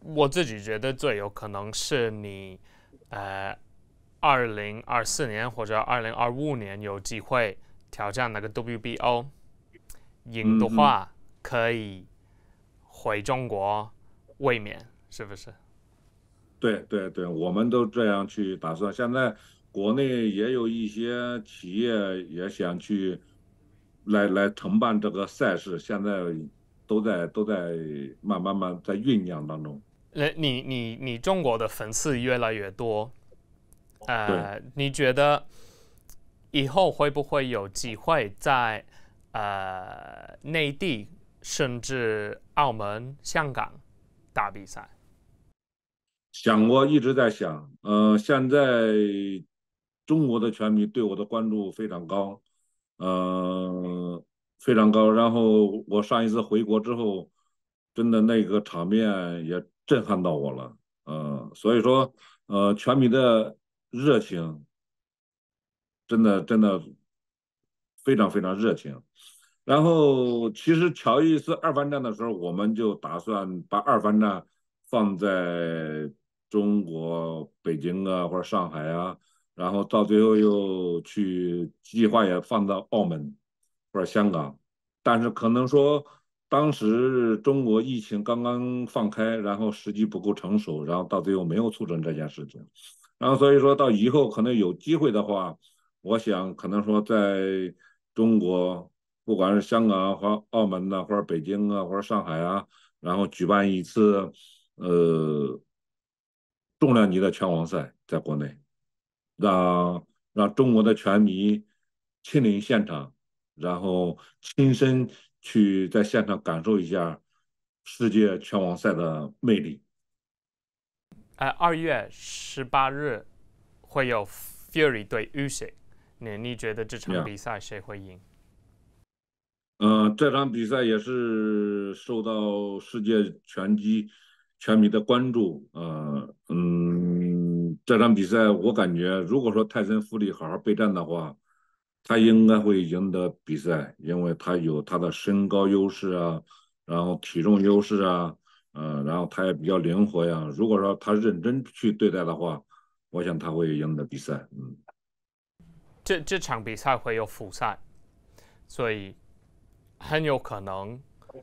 我自己觉得最有可能是你，2024年或者2025年有机会挑战那个 WBO，赢的嗯嗯， 话可以回中国卫冕，是不是？ 对对对，我们都这样去打算。现在国内也有一些企业也想去来承办这个赛事，现在都在慢慢在酝酿当中。 你中国的粉丝越来越多， 对。 你觉得以后会不会有机会在内地甚至澳门、香港打比赛？ 想过，一直在想。现在中国的拳迷对我的关注非常高，呃，非常高。然后我上一次回国之后，真的那个场面也震撼到我了。所以说，拳迷的热情真的非常非常热情。然后其实乔伊斯二番战的时候，我们就打算把二番战放在中国北京啊或者上海啊，然后到最后又去计划也放到澳门或者香港，但是可能说当时中国疫情刚刚放开，然后时机不够成熟，然后到最后没有促成这件事情。然后所以说到以后可能有机会的话，我想可能说在中国，不管是香港或澳门呐、或者北京啊，或者上海啊，然后举办一次呃重量级的拳王赛，在国内，让中国的拳迷亲临现场，然后亲身去在现场感受一下世界拳王赛的魅力。 2月18日会有 Fury 对 Usyk，你觉得这场呀， 比赛谁会赢？ 这场比赛也是受到世界拳击拳迷的关注。这场比赛我感觉，如果说泰森·富利好好备战的话，他应该会赢得比赛，因为他有他的身高优势啊，然后体重优势啊，然后他也比较灵活呀。如果说他认真去对待的话，我想他会赢得比赛。 这场比赛会有复赛，所以很有可能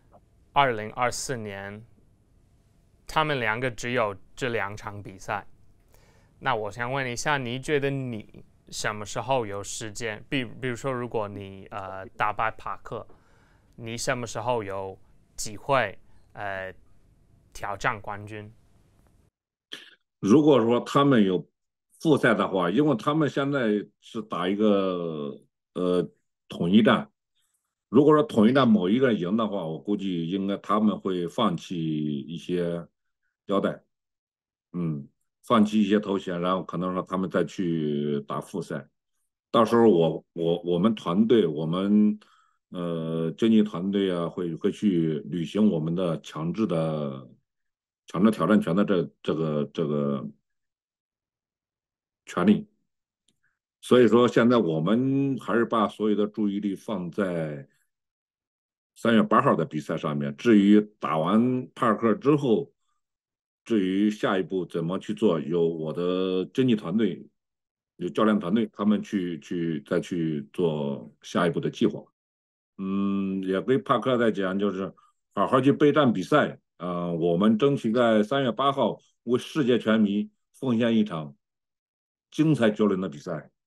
2024年他们两个只有这2场比赛。那我想问一下，你觉得你什么时候有时间？比如说，如果你打败帕克，你什么时候有机会挑战冠军？ 如果说他们有复赛的话，因为他们现在是打一个呃统一战，如果说统一战某一个人赢的话，我估计应该他们会放弃一些腰带，嗯，放弃一些头衔，然后可能说他们再去打复赛。到时候我们团队，我们经纪团队啊，会去履行我们的强制挑战权的这个权利。所以说，现在我们还是把所有的注意力放在3月8号的比赛上面。至于打完帕尔克之后，至于下一步怎么去做，有我的经纪团队，有教练团队，他们再去做下一步的计划。也跟帕克在讲，就是好好去备战比赛。我们争取在3月8号为世界拳迷奉献一场精彩绝伦的比赛。